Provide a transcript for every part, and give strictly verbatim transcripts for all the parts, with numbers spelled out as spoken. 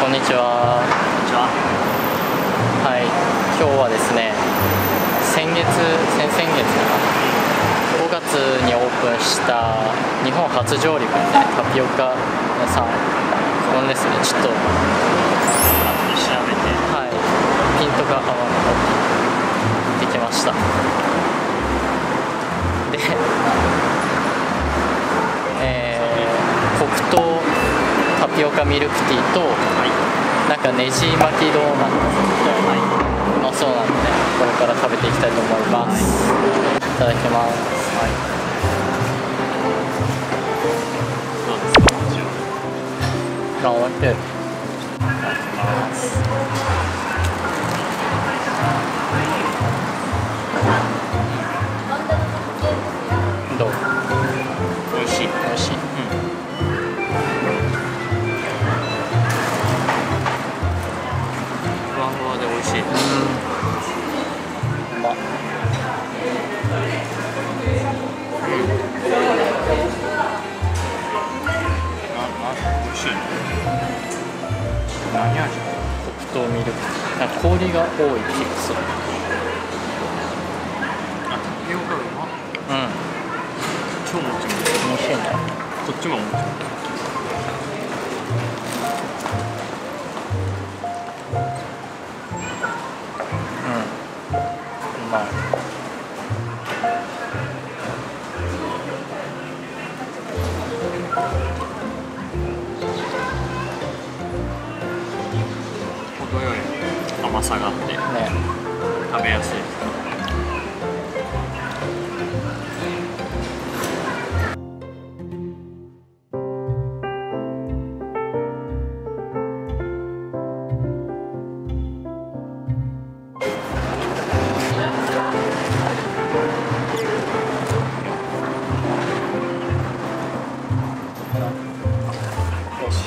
こんにちは。 こんにちは。 はい、今日はですね、先月、先々月かな、ごがつにオープンした日本初上陸のね、タピオカ屋さん、これですね、ちょっと、 後で調べて、 はい、ピントが合わなかったできました。で、えー、黒糖タピオカミルクティーと、 はい、 なんかねじ巻きドーナツはい、 うまそうなんで、ね、これから食べていきたいと思います。はい、いただきます。 はい。どうですか、味は。 あ、おいしい。 いただきます。 どう？ 美味しい。 美味しい。うん。 ふわふわで美味しい。 うん。うまっ。 あ、あ、美味しい。何味？ 黒糖ミルクティー。なんか氷が多い気がする。 あ、タピオカうまっ。 うん。 超もちもち。 美味しいね。 こっちももちもち。 うん。うまい。 程よい甘さがあってね。 食べやすいです。 よし。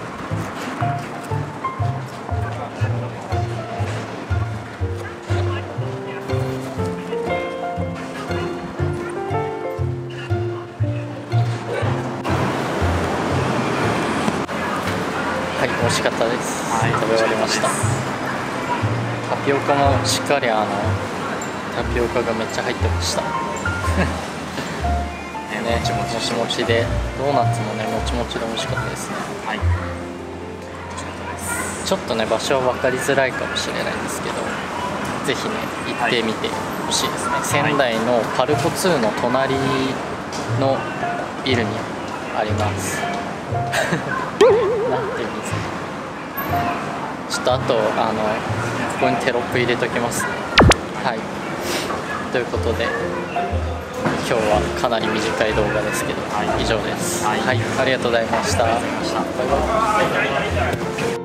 はい、美味しかったです。 はい、 食べ終わりました。タピオカもしっかりあのタピオカがめっちゃ入ってました。 ね、 ね、 もちもちもちもちで、ドーナツもね、もちもちで美味しかったですね。 はい。美味しかったです。 ちょっとね、場所は分かりづらいかもしれないんですけど、ぜひね、行ってみてほしいですね。はい、仙台のパルコツーの隣のビルにあります。なんていうんですか。ちょっとあと、あの、ここにテロップ入れときますね。はい。ということで、今日はかなり短い動画ですけど、はい、以上です。はい、はい、ありがとうございました。 ありがとうございました。 バイバイ。